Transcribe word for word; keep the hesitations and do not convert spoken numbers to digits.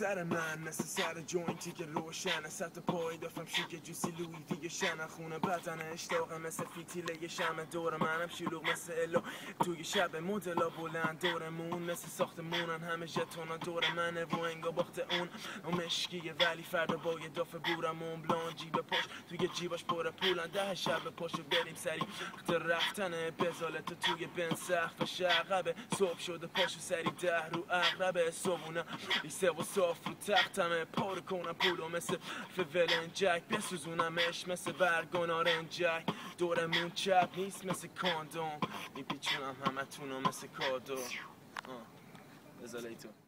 سر من مثل سر جوینتی که روشنه، سطح پای دفم شیک جوسی لوی دیگه شنه، خونه بدن اشتاقه مثل فیتیله شمه، دور منم شلوغ مثل الا توی شب مدلا بلند دورمون مثل ساختمونن، همه ژتونا دور منه و انگا باخت اون و مشکیه، ولی فردا با یه دافه بورمون بلان جیب پاش توی جیباش پر پولن، ده شب پاشو بریم سری رفتنه، بزاله تو توی بن سقف شقبه، صبح شده پاشو سری ده رو اقربه، صبحونه لیسه و صاف رو تختمه، پاره کنم پولو مثل فولنجک، بسوزونمش مثل برگان آرنجک، دورمون چپ نیست مثل کاندوم، میپیچونم همه تونو مثل کادو. بزاله ای تو